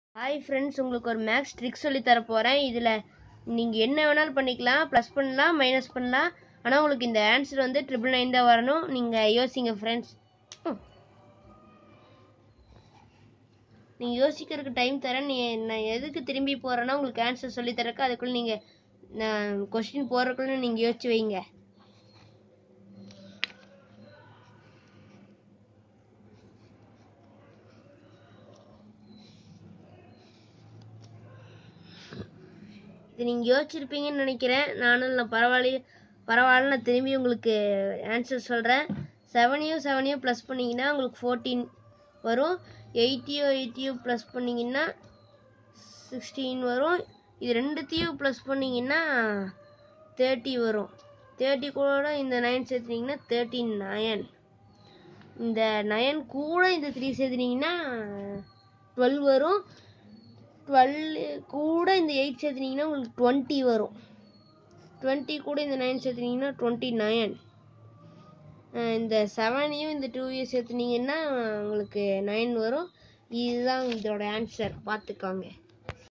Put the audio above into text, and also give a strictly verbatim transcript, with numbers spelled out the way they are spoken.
Hi friends, உங்களுக்கு ஒரு maths trick சொல்லி தர போகிறேன். இதில் நீங்கள் என்ன வேணாலும் பண்ணிக்கலாம், ப்ளஸ் பண்ணலாம், மைனஸ் பண்ணலாம். ஆனால் உங்களுக்கு இந்த ஆன்சர் வந்து ட்ரிபிள் நைன் தான் வரணும். நீங்கள் யோசிங்க ஃப்ரெண்ட்ஸ். நீங்கள் யோசிக்கிறதுக்கு டைம் தரேன். நீ நான் எதுக்கு திரும்பி போகிறேன்னா உங்களுக்கு ஆன்சர் சொல்லி தரக்கு. அதுக்குள்ளே நீங்கள் நான் கொஸ்டின் போடுறதுக்குள்ளே நீங்கள் யோசிச்சு வைங்க. இது நீங்கள் யோசிச்சிருப்பீங்கன்னு நினைக்கிறேன். நானும் நான் பரவாயில்ல பரவாயில்ல நான் திரும்பி உங்களுக்கு ஆன்சர் சொல்கிறேன். செவனையும் செவனையும் ப்ளஸ் பண்ணிங்கன்னா உங்களுக்கு ஃபோர்டீன் வரும். எயிட்டியும் எயிட்டியும் ப்ளஸ் பண்ணிங்கன்னா சிக்ஸ்டீன் வரும். இது ரெண்டுத்தையும் ப்ளஸ் பண்ணிங்கன்னா தேர்ட்டி வரும். தேர்ட்டி கூட இந்த நைன் சேர்த்துனீங்கன்னா தேர்ட்டி நயன். இந்த நயன் கூட இந்த த்ரீ சேர்த்துனீங்கன்னா டுவெல் வரும். டுவெல் கூட இந்த எயிட் சேர்த்துனீங்கன்னா உங்களுக்கு டுவெண்ட்டி வரும். டுவெண்ட்டி கூட இந்த நைன் சேர்த்துனீங்கன்னா டுவெண்ட்டி நயன். இந்த செவனையும் இந்த டூவையும் சேர்த்துனீங்கன்னா உங்களுக்கு நைன் வரும். இதுதான் இதோட ஆன்சர், பார்த்துக்கோங்க.